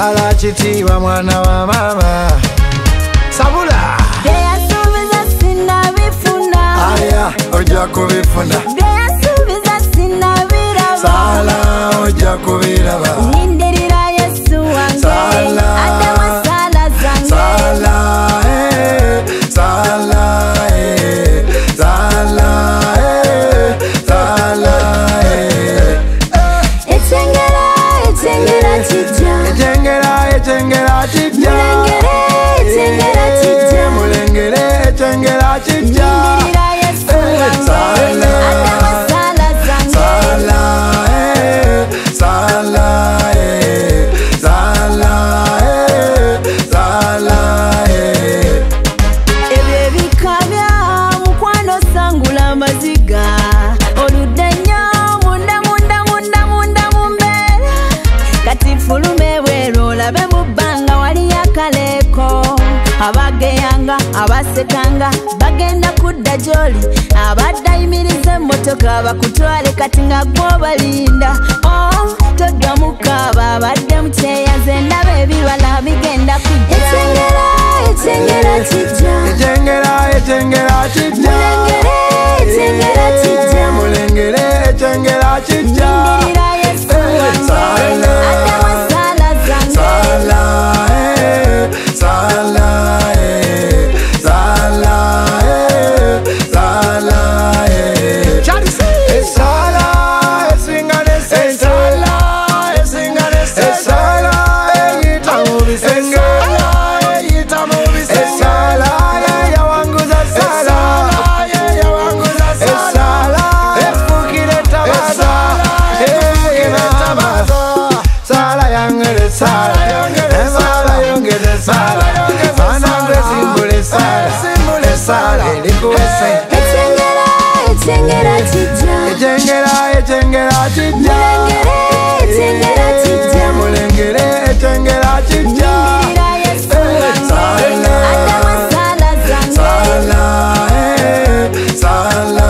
Sala chitiwa mwana wa mama Sabula Byeyasuubiza sinnabifuna Aya ojja kubifuna Byeyasuubiza sinnabiraba Sala ojja kubiraba Nindirira Yesu wange Sala Addamu sala zange Sala Sala Sala Sala Echengera chijja Echengera chijja Mulengere echengera chijja Mulengere echengera chijja Nindirira Yesu wange Addamu sala zange Sala Sala Ebyo ebikabya mukwano sangula amaziga oludde nnyo munda mumbeera kati fulume bweru olabe mu bbanga waliyo akaleeko abageyanga abasekanga bagenda kudda gy'oli abadde ayimiriza emmotoka bakutwale kati nga gwobalinda todda mukaaba abadde mukyeyaze ndaba ebibala bigenda kujja echengera chijja Echengera chijja Mulengere echengera chijja Mulengere echengera chijja Nindirira Yesu wange Addamu sala zange Sala Sala Sala Sala Sala esingane sala esingane sala eyita mu bisenge eyita mu bisenge sala yawanguza sala yawanguza sala efukire tabaza efukire tabaza sala yangere sala yongere sala manangwe simbule sala elikuwese Echengera chijja Echengera chijja Mulengere echengera chijja Mulengere echengera chijja Nindirira Yesu wange Addamu sala zange Sala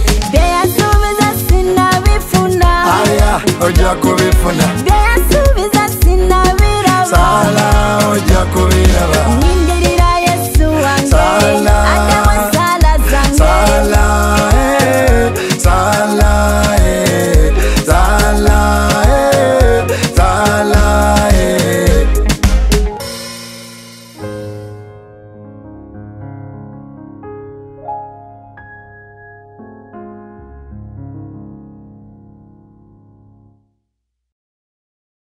Byeyasuubiza sinnabifuna Aya ojja kubifuna Byeyasuubiza